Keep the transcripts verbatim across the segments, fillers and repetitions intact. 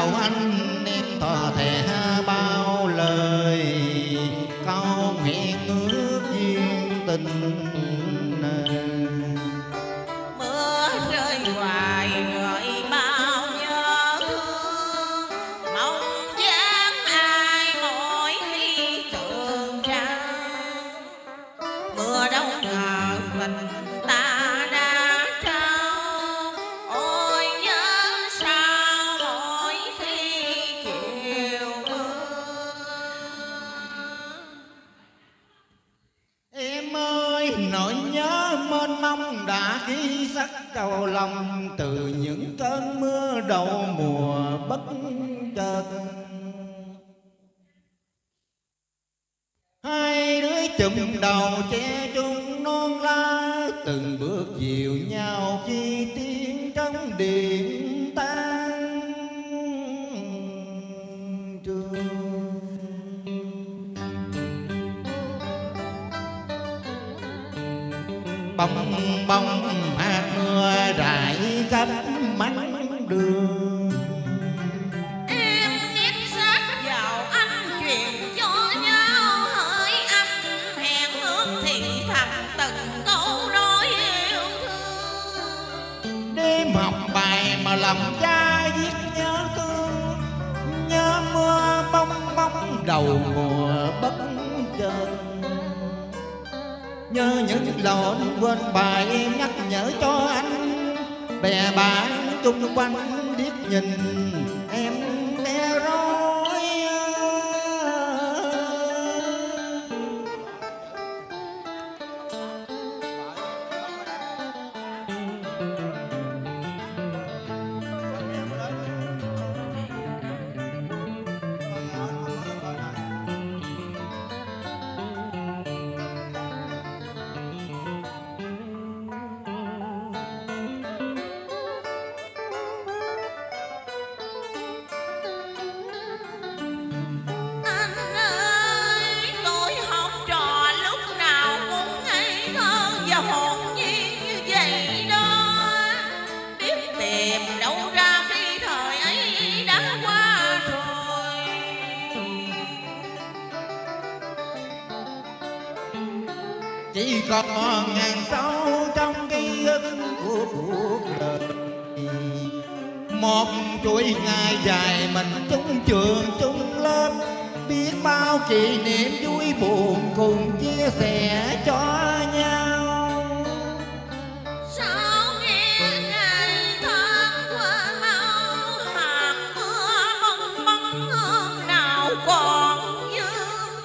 chào anh em thọ thẻ bao lời câu hẹn ước duyên tình. Mưa rơi hoài gợi bao nhớ thương, mong dáng ai mỗi khi tưởng ra. Mưa đâu ngờ mình ta đã trao, ôi nhớ sao mỗi khi chiều mưa. Em ơi nỗi nhớ mênh mông đã ghi sắc cầu lòng từ những cơn mưa đầu mùa bất chợt. Hai đứa chùm đầu che chung non lá, từng bước dìu nhau chi tiếng trong điện tan trường. Bông bông hạt mưa rải khắp mắt đường. Em nép sát vào anh truyền cho nhau hỡi anh, hẹn ước thì thầm từng câu nói yêu thương. Đêm học bài mà lòng cha viết nhớ thương, nhớ mưa bông bông đầu mùa bất chợt. Nhớ những lời quên bài em nhắc nhở cho anh, bè bạn chung quanh biết nhìn em bé rối. Anh ơi, tôi học trò lúc nào cũng ngây thơ và hồn nhiên như vậy đó. Biết tìm đâu ra khi thời ấy đã qua rồi. Chỉ còn ngàn sâu trong ký ức của cuộc đời, một chuỗi ngày dài mình chung trường chung lớp, biết bao kỷ niệm vui buồn cùng chia sẻ cho nhau. Sao nghe ngày tháng qua mau, hạt mưa bông bông hương nào còn vương.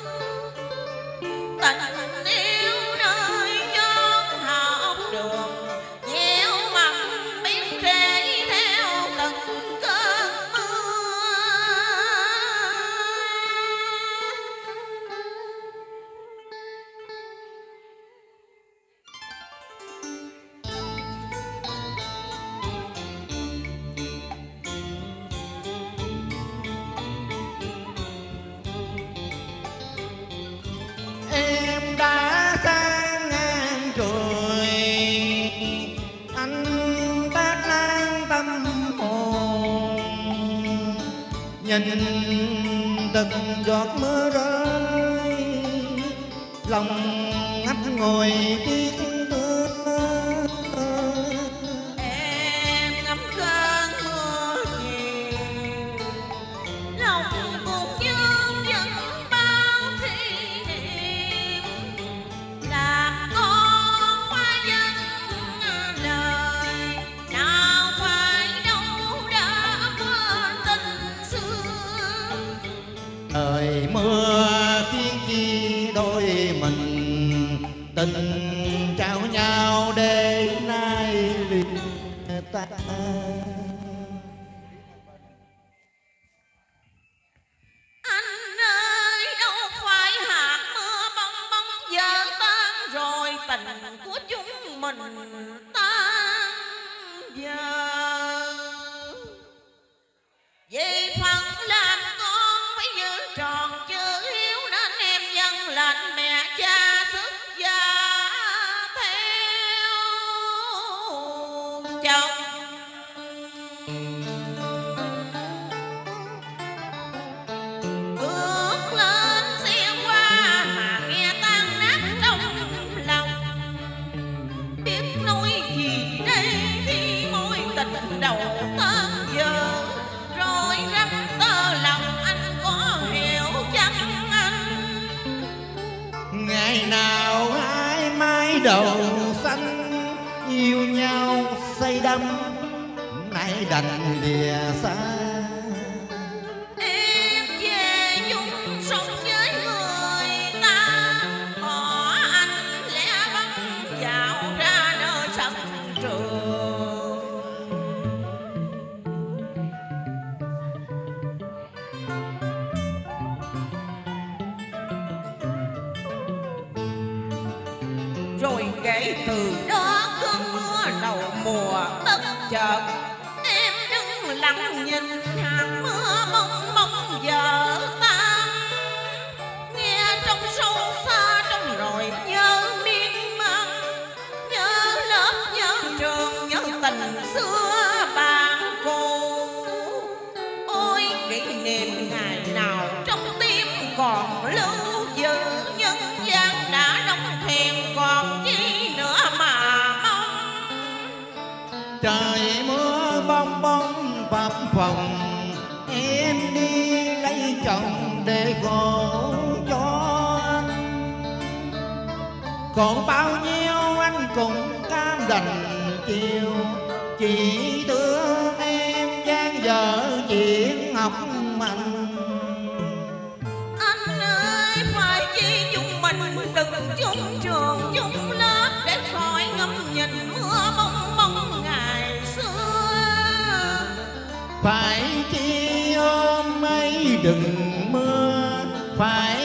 Tình yêu nơi chốn học đường, gieo mầm biết rễ theo từng cơn mưa. Em đã sang ngang trời, anh tác nan tâm hồn, nhìn từng giọt mưa rơi, lòng ngắt ngồi tiếc thương. Em ngắm cơn mưa chiều, lòng buồn vương vấn bao kỷ niệm. Là con phải dâng lời, nào phải đâu đã quên tình xưa. Thời mưa khiến chi đôi mình tình trao nhau để nay lìa ta. Anh ơi, đâu phải hạt mưa bông bông giờ tan rồi, tình của chúng mình tan giờ. Vì phần làm con phải giữ tròn chữ hiếu, nên em dâng lệnh mẹ cha xuất gia theo chồng. tan vỡ, rồi rắp tơ lòng anh có hiểu chăng anh? Ngày nào hai mái đầu xanh yêu nhau say đắm, nay đành lìa xa. Em về chung sống với người ta, bỏ anh lẽ bắn vào ra nơi sân trường. Rồi kể từ đó cơn mưa đầu mùa bất chợt, em đứng lặng nhìn hạt mưa mong mong giờ tan. Nghe trong sâu xa trong rồi nhớ miên man, nhớ lớp nhớ trường nhớ tình xưa bạn cũ. Ôi kỷ niệm ngày nào trong tim còn lưu giữ, nhân gian đã đóng thuyền còn chi nữa mà mong. Trời mưa bong bóng phập phồng, em đi lấy chồng để khổ cho anh. Còn bao nhiêu anh cũng cam đành chịu, chỉ thương em gian dở chuyện học hành. Anh ơi phải chi chúng mình đừng chung trường chung lớp, để khỏi ngắm nhìn mưa mong mong ngày xưa. Phải chi ôm mây đừng mưa, phải